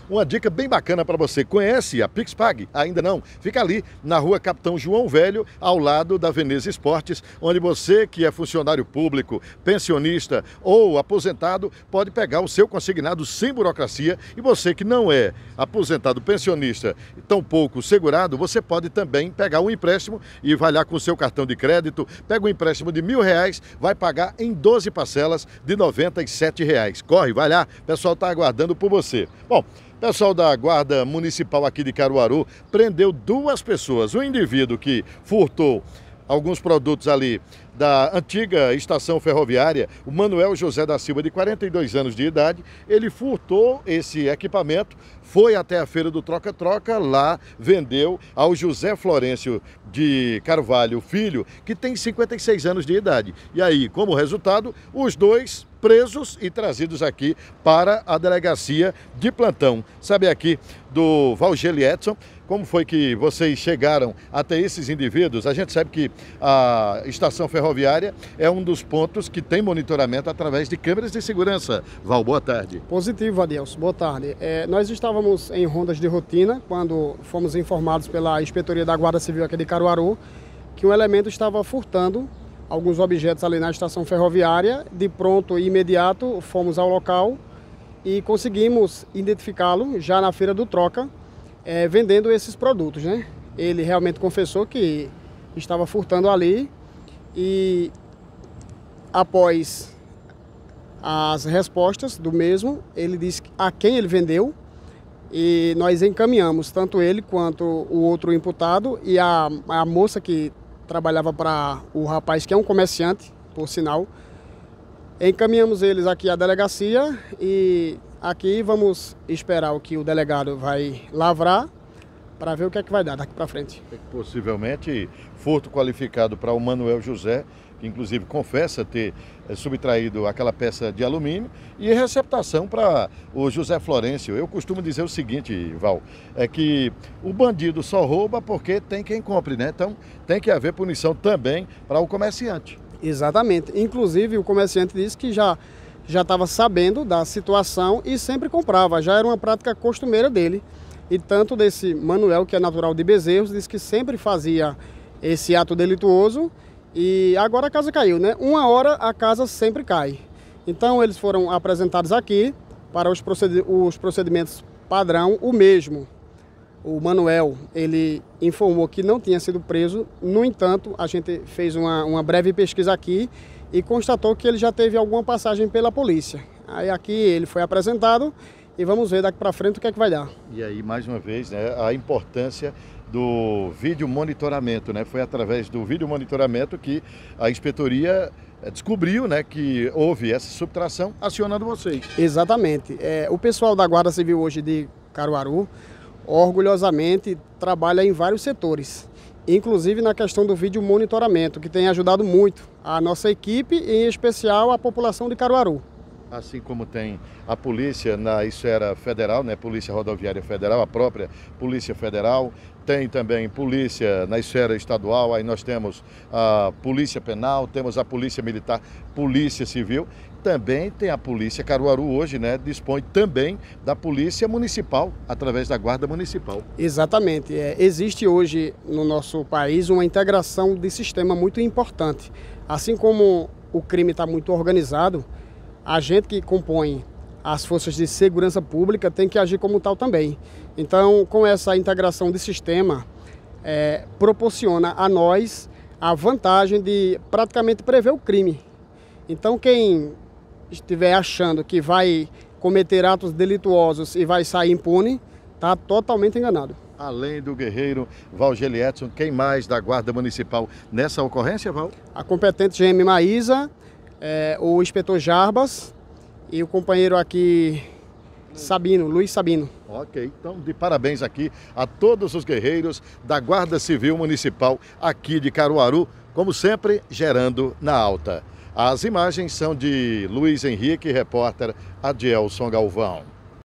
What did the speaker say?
uma dica bem bacana para você. Conhece a PixPag? Ainda não? Fica ali na rua Capitão João Velho, ao lado da Veneza Esportes, onde você que é funcionário público, pensionista ou aposentado, pode pegar o seu consignado sem burocracia, e você que não é aposentado, pensionista, tampouco segurado, você pode também pegar um empréstimo e vai lá com o seu cartão de crédito, pega um empréstimo de R$1.000, vai pagar em 12 parcelas de R$97. Corre, vai lá, o pessoal está aguardando por você. Bom, o pessoal da Guarda Municipal aqui de Caruaru prendeu 2 pessoas. Um indivíduo que furtou alguns produtos ali da antiga estação ferroviária, o Manuel José da Silva, de 42 anos de idade. Ele furtou esse equipamento, foi até a feira do Troca-Troca, lá vendeu ao José Florencio de Carvalho Filho, que tem 56 anos de idade. E aí, como resultado, os 2 presos e trazidos aqui para a delegacia de plantão. Sabe aqui do Valgeli Edson, como foi que vocês chegaram até esses indivíduos? A gente sabe que a estação ferroviária é um dos pontos que tem monitoramento através de câmeras de segurança. Val, boa tarde. Positivo, Adelson. Boa tarde. Nós estávamos em rondas de rotina quando fomos informados pela Inspetoria da Guarda Civil aqui de Caruaru que um elemento estava furtando alguns objetos ali na estação ferroviária. De pronto e imediato fomos ao local e conseguimos identificá-lo já na feira do Troca, vendendo esses produtos, né? Ele realmente confessou que estava furtando ali e após as respostas do mesmo, ele disse a quem ele vendeu e nós encaminhamos tanto ele quanto o outro imputado e a moça que trabalhava para o rapaz, que é um comerciante, por sinal. Encaminhamos eles aqui à delegacia e aqui vamos esperar o que o delegado vai lavrar para ver o que é que vai dar daqui para frente. Possivelmente furto qualificado para o Manuel José, que inclusive confessa ter subtraído aquela peça de alumínio, e receptação para o José Florencio. Eu costumo dizer o seguinte, Val, é que o bandido só rouba porque tem quem compre, né? Então tem que haver punição também para o comerciante. Exatamente. Inclusive o comerciante disse que já estava sabendo da situação e sempre comprava, já era uma prática costumeira dele. E tanto desse Manuel, que é natural de Bezerros, disse que sempre fazia esse ato delituoso e agora a casa caiu, né? Uma hora a casa sempre cai. Então eles foram apresentados aqui para os procedimentos padrão, o mesmo. O Manuel, ele informou que não tinha sido preso, no entanto, a gente fez uma breve pesquisa aqui e constatou que ele já teve alguma passagem pela polícia. Aí aqui ele foi apresentado e vamos ver daqui para frente o que é que vai dar. E aí, mais uma vez, né, a importância do vídeo monitoramento, né? Foi através do vídeo monitoramento que a inspetoria descobriu, né, que houve essa subtração, acionando vocês. Exatamente. O pessoal da Guarda Civil hoje de Caruaru, orgulhosamente, trabalha em vários setores, inclusive na questão do vídeo monitoramento, que tem ajudado muito a nossa equipe e, em especial, a população de Caruaru. Assim como tem a polícia na esfera federal, né, Polícia Rodoviária Federal, a própria Polícia Federal, tem também polícia na esfera estadual, aí nós temos a Polícia Penal, temos a Polícia Militar, Polícia Civil, também tem a Polícia Caruaru hoje, né, dispõe também da Polícia Municipal, através da Guarda Municipal. Exatamente, existe hoje no nosso país uma integração de sistema muito importante. Assim como o crime está muito organizado, a gente que compõe as forças de segurança pública tem que agir como tal também. Então, com essa integração de sistema, proporciona a nós a vantagem de praticamente prever o crime. Então, quem estiver achando que vai cometer atos delituosos e vai sair impune, está totalmente enganado. Além do guerreiro Valgeli Edson, quem mais da Guarda Municipal nessa ocorrência, Val? A competente GM Maísa, o inspetor Jarbas e o companheiro aqui Sabino, Luiz Sabino. Ok, então de parabéns aqui a todos os guerreiros da Guarda Civil Municipal aqui de Caruaru, como sempre, gerando na alta. As imagens são de Luiz Henrique, repórter Adielson Galvão.